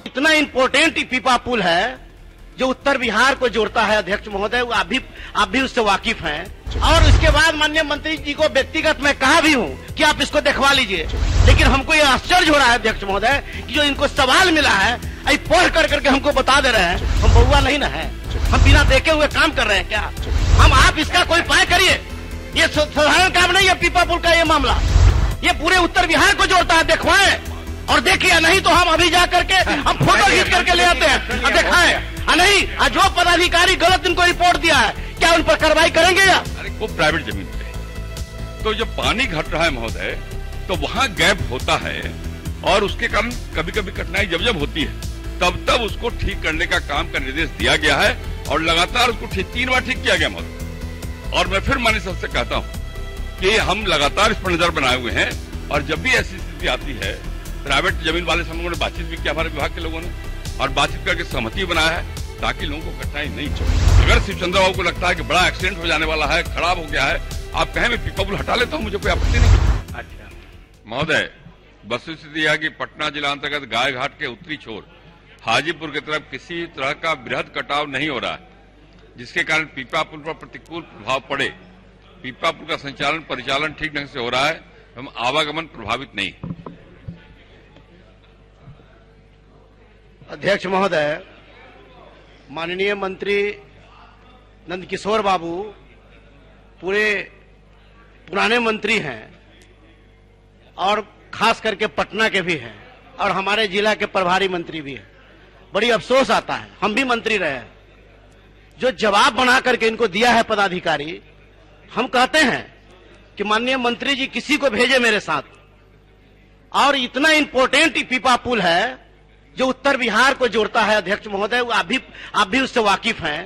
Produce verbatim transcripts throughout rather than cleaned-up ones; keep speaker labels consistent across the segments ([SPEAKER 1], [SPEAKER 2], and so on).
[SPEAKER 1] इतना इम्पोर्टेंट पीपा पुल है जो उत्तर बिहार को जोड़ता है अध्यक्ष महोदय, वो आप भी आप भी उससे वाकिफ हैं। और उसके बाद माननीय मंत्री जी को व्यक्तिगत मैं कहा भी हूँ कि आप इसको दिखवा लीजिए, लेकिन हमको ये आश्चर्य हो रहा है अध्यक्ष महोदय कि जो इनको सवाल मिला है आई पढ़ कर करके हमको बता दे रहे हैं। हम बउआ नहीं ना है, हम बिना देखे हुए काम कर रहे हैं क्या? हम आप इसका कोई उपाय करिए। ये साधारण काम नहीं है पीपा पुल का ये मामला, ये पूरे उत्तर बिहार को जोड़ता है। दिखवाएं और देखिए, नहीं तो हम अभी जा करके हम फोटो खींच करके ले आते हैं और दिखाएं। नहीं, जो पदाधिकारी गलत इनको रिपोर्ट दिया है क्या उन पर कार्रवाई करेंगे या?
[SPEAKER 2] अरे वो प्राइवेट जमीन पे तो जब पानी घट रहा है महोदय, तो वहाँ गैप होता है और उसके कारण कभी कभी कठिनाई जब जब होती है तब तब उसको ठीक करने का काम का निर्देश दिया गया है और लगातार उसको ठीक तीन बार ठीक किया गया महोदय। और मैं फिर माननीय सदस्य से कहता हूँ कि हम लगातार इस पर नजर बनाए हुए हैं और जब भी ऐसी स्थिति आती है, प्राइवेट जमीन वाले से हम लोगों ने बातचीत भी किया हमारे विभाग के लोगों ने, और बातचीत करके सहमति बनाया है ताकि लोगों को कठिनाई नहीं चले। अगर शिवचंद्र बाबू को लगता है कि बड़ा एक्सीडेंट हो जाने वाला है, खराब हो गया है, आप कहें मैं पीपा पुल हटा लेता हूँ, मुझे कोई आपत्ति नहीं। अच्छा महोदय, वस्तुस्थिति है कि पटना जिला अंतर्गत गाय घाट के उत्तरी छोर हाजीपुर की तरफ किसी तरह का बृहद कटाव नहीं हो रहा है, जिसके कारण पीपा पुल पर प्रतिकूल प्रभाव पड़े। पीपा पुल का संचालन परिचालन ठीक ढंग से हो रहा है एवं आवागमन प्रभावित नहीं।
[SPEAKER 1] अध्यक्ष महोदय, माननीय मंत्री नंदकिशोर बाबू पूरे पुराने मंत्री हैं और खास करके पटना के भी हैं और हमारे जिला के प्रभारी मंत्री भी हैं। बड़ी अफसोस आता है, हम भी मंत्री रहे हैं, जो जवाब बना करके इनको दिया है पदाधिकारी। हम कहते हैं कि माननीय मंत्री जी किसी को भेजे मेरे साथ, और इतना इम्पोर्टेंट पीपा पुल है जो उत्तर बिहार को जोड़ता है अध्यक्ष महोदय, वो आप भी आप भी उससे वाकिफ हैं।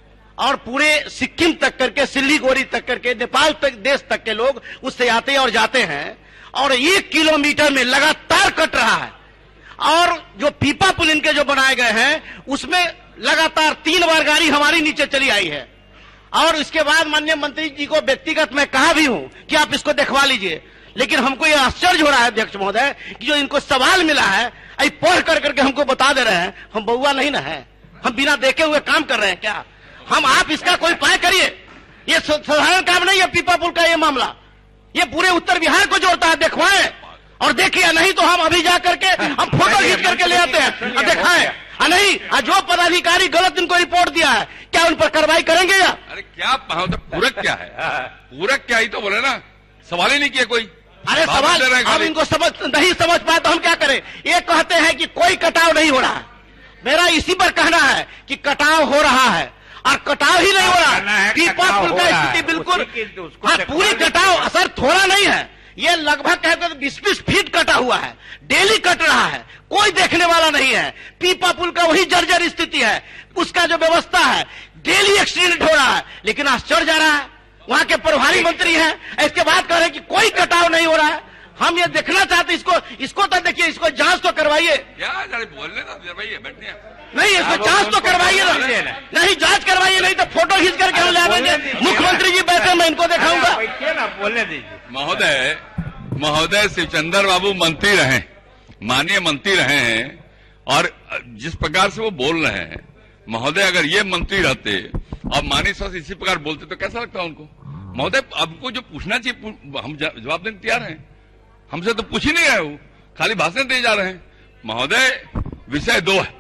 [SPEAKER 1] और पूरे सिक्किम तक करके सिल्लीगुड़ी तक करके नेपाल तक देश तक के लोग उससे आते और जाते हैं और एक किलोमीटर में लगातार कट रहा है। और जो पीपा पुल इनके जो बनाए गए हैं उसमें लगातार तीन बार गाड़ी हमारी नीचे चली आई है। और इसके बाद माननीय मंत्री जी को व्यक्तिगत मैं कहा भी हूं कि आप इसको दिखवा लीजिए, लेकिन हमको यह आश्चर्य हो रहा है अध्यक्ष महोदय कि जो इनको सवाल मिला है आई पढ़ कर करके हमको बता दे रहे हैं। हम बउआ नहीं ना है, हम बिना देखे हुए काम कर रहे हैं क्या? हम आप इसका कोई उपाय करिए। ये साधारण काम नहीं है पीपा पुल का ये मामला, ये पूरे उत्तर बिहार को जोड़ता है। दिखवाएं और देखिए, नहीं तो हम अभी जा करके हम फोटो खींच करके ले आते हैं और दिखाएं। नहीं, जो पदाधिकारी गलत इनको रिपोर्ट दिया है क्या उन पर कार्रवाई करेंगे या?
[SPEAKER 2] अरे क्या पूरक क्या है? पूरक क्या ही तो बोले ना, सवाल ही नहीं किया कोई।
[SPEAKER 1] अरे सवाल अब इनको समझ नहीं समझ पाए तो हम क्या करें? ये कहते हैं कि कोई कटाव नहीं हो रहा है। मेरा इसी पर कहना है कि कटाव हो रहा है और कटाव ही नहीं हो रहा है। पीपा पुल का स्थिति बिल्कुल हाँ, पूरी कटाव असर थोड़ा नहीं है, ये लगभग कहते तो बीस बीस फीट कटा हुआ है, डेली कट रहा है, कोई देखने वाला नहीं है। पीपा पुल का वही जर्जर स्थिति है, उसका जो व्यवस्था है डेली एक्सीडेंट हो रहा है। लेकिन आश्चर्य जा रहा है, वहां के प्रभारी मंत्री हैं, इसके बाद कह रहे हैं कि कोई कटाव नहीं हो रहा है। हम ये देखना चाहते, इसको इसको तो देखिए, इसको जांच तो करवाइए।
[SPEAKER 2] बोलने बैठने
[SPEAKER 1] नहीं, इसको जांच तो करवाइए ना, नहीं जांच करवाइए, नहीं तो फोटो खींच करके हम ले आएंगे। मुख्यमंत्री जी बैठे, मैं इनको दिखाऊंगा।
[SPEAKER 2] बोलने दीजिए। महोदय महोदय शिवचंद्र बाबू मंत्री रहे, माननीय मंत्री रहे हैं, और जिस प्रकार से वो बोल रहे हैं महोदय, अगर ये मंत्री रहते और माननीय सदस्य इसी प्रकार बोलते तो कैसा लगता उनको? महोदय, आपको जो पूछना चाहिए हम जवाब देने तैयार हैं, हमसे तो पूछ ही नहीं रहे हो, खाली भाषण दे जा रहे हैं। महोदय, विषय दो है।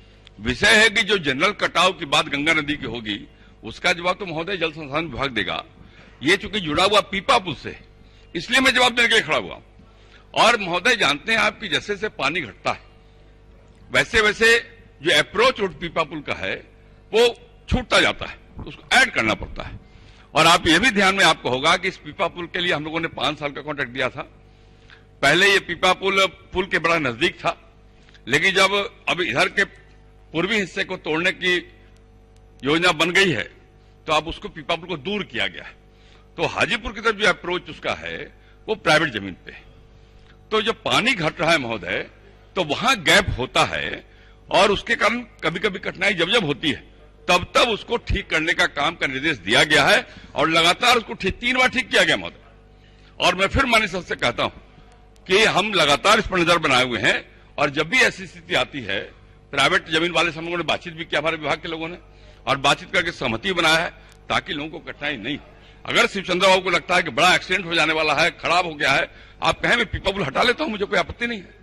[SPEAKER 2] विषय है कि जो जनरल कटाव की बात गंगा नदी की होगी उसका जवाब तो महोदय जल संसाधन विभाग देगा। ये चूंकि जुड़ा हुआ पीपा पुल से, इसलिए मैं जवाब देने के लिए खड़ा हुआ। और महोदय जानते हैं आप कि जैसे जैसे पानी घटता है वैसे वैसे जो अप्रोच रोड पीपा पुल का है वो छूटता जाता है, उसको ऐड करना पड़ता है। और आप ये भी ध्यान में आपको होगा कि इस पीपा पुल के लिए हम लोगों ने पांच साल का कॉन्ट्रैक्ट दिया था। पहले ये पीपा पुल पुल के बड़ा नजदीक था, लेकिन जब अब इधर के पूर्वी हिस्से को तोड़ने की योजना बन गई है तो अब उसको पीपा पुल को दूर किया गया है। तो हाजीपुर की तरफ जो अप्रोच उसका है वो प्राइवेट जमीन पे है। तो जब पानी घट रहा है महोदय, तो वहां गैप होता है और उसके कारण कभी कभी कठिनाई जब जब होती है तब तब उसको ठीक करने का काम का निर्देश दिया गया है और लगातार उसको ठीक तीन बार ठीक किया गया महोदय। और मैं फिर माननीय सदस्य से कहता हूं कि हम लगातार इस पर नजर बनाए हुए हैं और जब भी ऐसी स्थिति आती है प्राइवेट जमीन वाले से हम लोगों ने बातचीत भी किया, हमारे विभाग के लोगों ने, और बातचीत करके सहमति बनाया है ताकि लोगों को कठिनाई नहीं। अगर शिवचंद्र बाबू को लगता है कि बड़ा एक्सीडेंट हो जाने वाला है, खराब हो गया है, आप कहें मैं पीपा पुल हटा लेता हूं, मुझे कोई आपत्ति नहीं है।